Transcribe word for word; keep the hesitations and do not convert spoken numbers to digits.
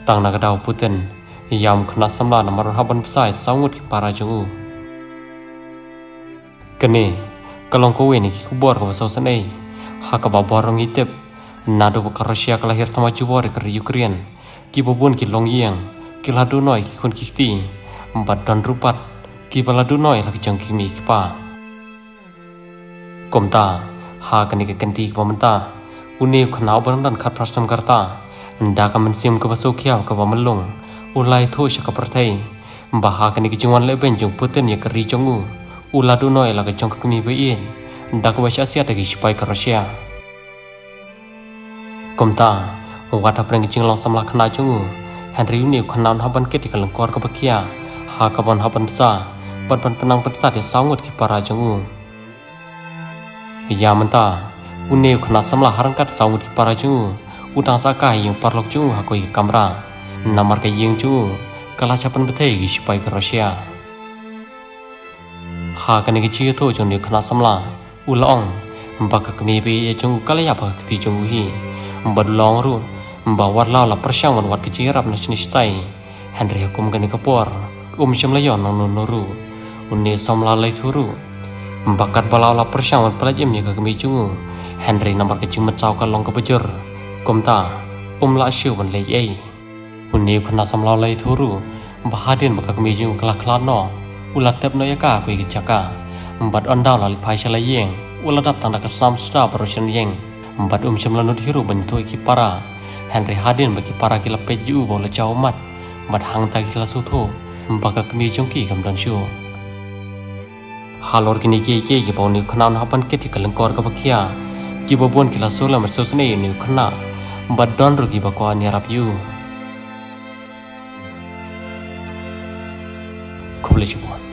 tang nagadau Putin yam kena samla namar haban pesai sangut ki para jungu kene kalong kowe ni ki kubor ka basau sanai ha ka baborong itep nado ka Rusia ka lahir tama jubor ka Ukraine ki bobon ki long yang ki ladu noi ki kun ki ti empat dan rupat ki baladu noi lagi jang ki mi ki pa komta ha kani ka kenti ki pamenta uni khnau ban dan khat prastam karta nda ka mensim ka basau khiaw ka bamelung ulai tho sha ka prathai baha kani ki jingwan le ben jung Putin ya ka ri jongu uladu noi lagi jang ki mi bein nda ka basha sia ta ki spai ka Rusia komta wata preng jing long samla khna jungu Henry uni khnan haban ke tikal kor ka bakia ha ka ban haban sa ban ban penang pensat ya sangut ki para jungu ya menta uni khna samla harangkat sangut ki para jungu utang sakai yang parlok jungu ha koi kamera namar ka yeng jungu kala chapan bethei ki spai ka Rusia ha ka ni ki chi tho jung ni khna samla ulong mbaka kmi be ya jungu kala ya ba ti jungu hi badlong ru mbawat law la persyang wan wat kecirap na sinistai Henry hukum gani kapor um syamlayon nang nuru unni samla lai thuru mbakat balaw la persyang wan palajem ni ka kami jungu Henry namar kecing macau ka long ka bejur komta um la syu wan lai ai unni khna samla lai thuru bahadin baka kami jungu kala klano ulat tep no yaka ku ki chaka mbat ondaw la phai shala yeng uladap tang ka sam sta parosyan yeng mbat um syamlanut hiru bentuk ki para Henry hadin bagi para kila peju bola jauh mat mat hang ta kila suto mbaka kemi jongki kam dan syu halor kini ke ke ki pawni khnaun hapan ke ti kalengkor ka bakia ki bobon kila sola mar sosne ni khna mbad don ru ki bakwa ni rap yu khoble chu